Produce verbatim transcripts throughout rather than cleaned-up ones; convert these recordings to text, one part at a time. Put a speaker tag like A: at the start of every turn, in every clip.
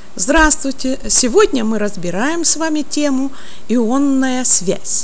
A: Здравствуйте! Сегодня мы разбираем с вами тему ионная связь.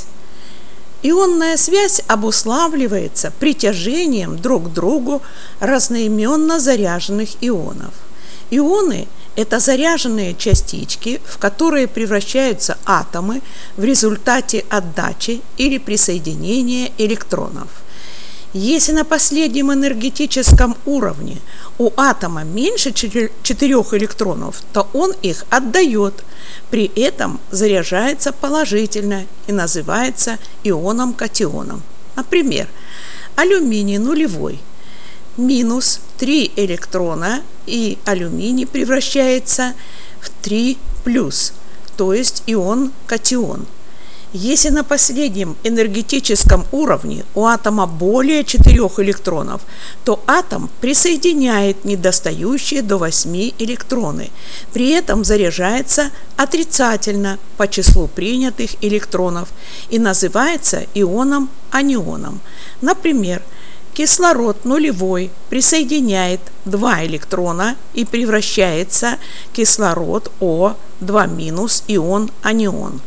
A: Ионная связь обуславливается притяжением друг к другу разноименно заряженных ионов. Ионы – это заряженные частички, в которые превращаются атомы в результате отдачи или присоединения электронов. Если на последнем энергетическом уровне у атома меньше четырех электронов, то он их отдает, при этом заряжается положительно и называется ионом-катионом. Например, алюминий нулевой, минус три электрона, и алюминий превращается в три плюс, то есть ион-катион. Если на последнем энергетическом уровне у атома более четырех электронов, то атом присоединяет недостающие до восьми электроны, при этом заряжается отрицательно по числу принятых электронов и называется ионом-анионом. Например, кислород нулевой присоединяет два электрона и превращается в кислород О два минус, ион-анион.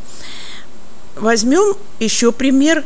A: Возьмем еще пример,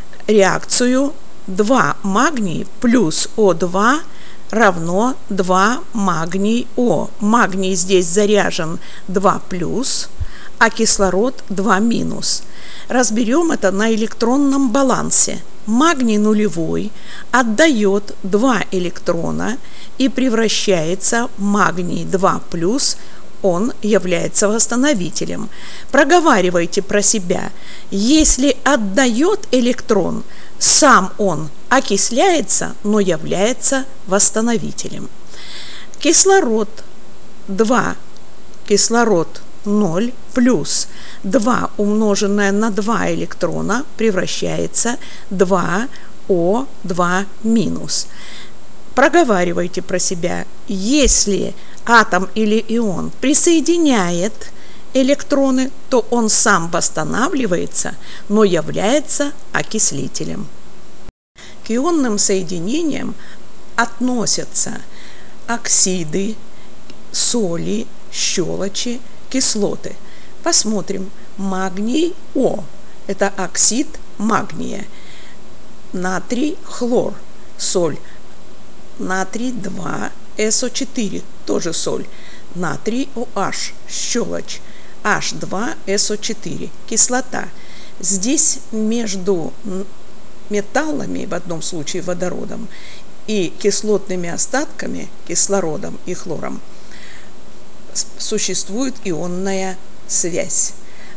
A: реакцию два магний плюс О два равно два магний О. Магний здесь заряжен два плюс, а кислород два минус. Разберем это на электронном балансе. Магний нулевой отдает два электрона и превращается в магний два плюс, он является восстановителем. Проговаривайте про себя. Если отдает электрон, сам он окисляется, но является восстановителем. Кислород два, кислород ноль плюс два умноженное на два электрона превращается в два О два минус. Проговаривайте про себя. Если атом или ион присоединяет электроны, то он сам восстанавливается, но является окислителем. К ионным соединениям относятся оксиды, соли, щелочи, кислоты. Посмотрим. Магний О – это оксид магния. Натрий хлор, соль. Натрий два эс о четыре, тоже соль. Натрий OH, щелочь. Аш два эс о четыре, кислота. Здесь между металлами, в одном случае водородом, и кислотными остатками, кислородом и хлором, существует ионная связь.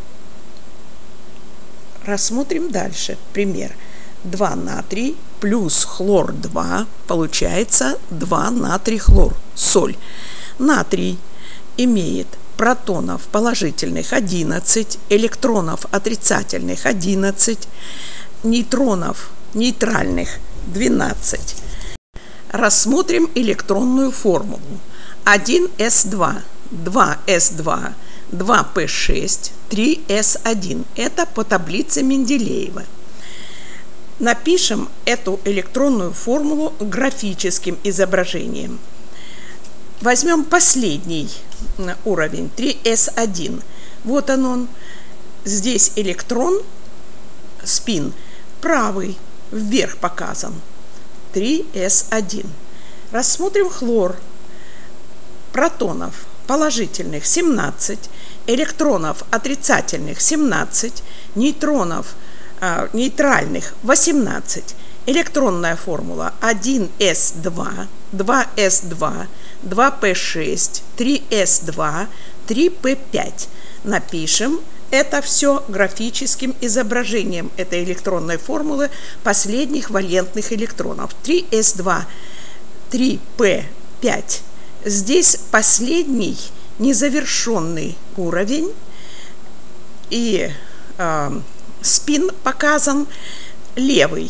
A: Рассмотрим дальше пример. два натрий плюс хлор два получается два натрий хлор, соль. Натрий имеет протонов положительных одиннадцать, электронов отрицательных одиннадцать, нейтронов нейтральных двенадцать. Рассмотрим электронную формулу. один эс два, два эс два, два пэ шесть, три эс один. Это по таблице Менделеева. Напишем эту электронную формулу графическим изображением. Возьмем последний уровень, три эс один. Вот он, он. Здесь электрон, спин, правый, вверх показан. три эс один. Рассмотрим хлор. Протонов положительных семнадцать, электронов отрицательных семнадцать, нейтронов э, нейтральных восемнадцать. Электронная формула один эс два, два эс два, два пэ шесть, три эс два, три пэ пять. Напишем это все графическим изображением этой электронной формулы последних валентных электронов. три эс два, три пэ пять. Здесь последний незавершенный уровень, и э, спин показан левый.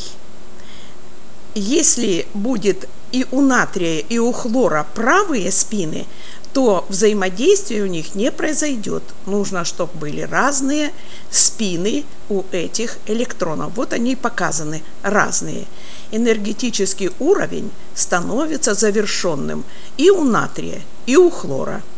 A: Если будет и у натрия, и у хлора правые спины, то взаимодействие у них не произойдет. Нужно, чтобы были разные спины у этих электронов. Вот они показаны, разные. Энергетический уровень становится завершенным и у натрия, и у хлора.